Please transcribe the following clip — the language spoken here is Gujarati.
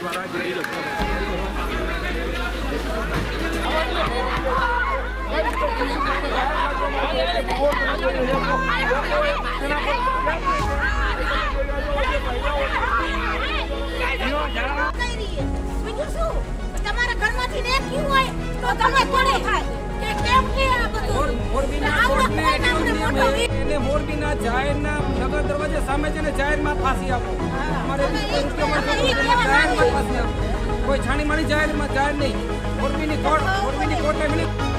તમારા ઘરમાંથી ને ક્યું હોય તો તમે કોને થાય કે કેમ કે આ બધું મોરબીના જાહેરના નગર દરવાજે સામે છે ને જાહેરમાં ફાંસી આપો અમારે ફાંસી આપો કોઈ છાણી માણી જાહેર નહીં મોરબીની કોર્ટ